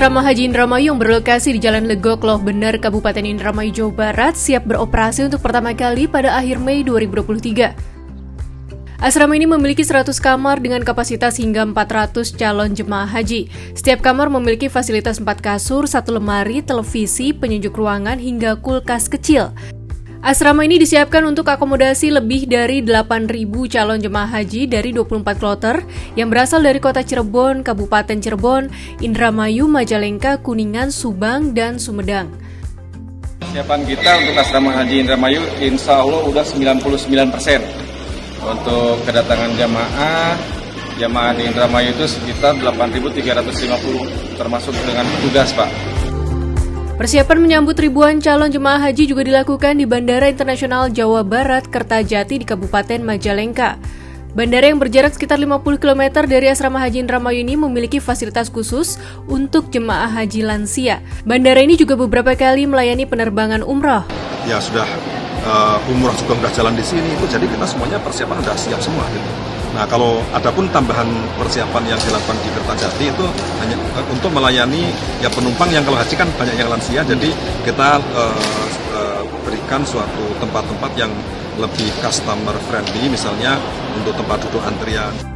Asrama Haji Indramayu yang berlokasi di Jalan Legok, Loh Bener, Kabupaten Indramayu, Jawa Barat siap beroperasi untuk pertama kali pada akhir Mei 2023. Asrama ini memiliki 100 kamar dengan kapasitas hingga 400 calon jemaah haji. Setiap kamar memiliki fasilitas 4 kasur, 1 lemari, televisi, penyejuk ruangan, hingga kulkas kecil. Asrama ini disiapkan untuk akomodasi lebih dari 8.000 calon jemaah haji dari 24 kloter yang berasal dari kota Cirebon, Kabupaten Cirebon, Indramayu, Majalengka, Kuningan, Subang, dan Sumedang. Persiapan kita untuk Asrama Haji Indramayu insya Allah udah 99%. Untuk kedatangan jamaah di Indramayu itu sekitar 8.350, termasuk dengan petugas, Pak. Persiapan menyambut ribuan calon jemaah haji juga dilakukan di Bandara Internasional Jawa Barat, Kertajati di Kabupaten Majalengka. Bandara yang berjarak sekitar 50 km dari Asrama Haji Indramayu ini memiliki fasilitas khusus untuk jemaah haji lansia. Bandara ini juga beberapa kali melayani penerbangan umrah. Ya sudah, umrah juga sudah jalan di sini, itu jadi kita semuanya persiapan sudah siap semua gitu. Nah, kalau ada pun tambahan persiapan yang dilakukan di Kertajati itu hanya untuk melayani ya penumpang yang kalau haji kan banyak yang lansia, jadi kita berikan suatu tempat-tempat yang lebih customer friendly, misalnya untuk tempat duduk antrian.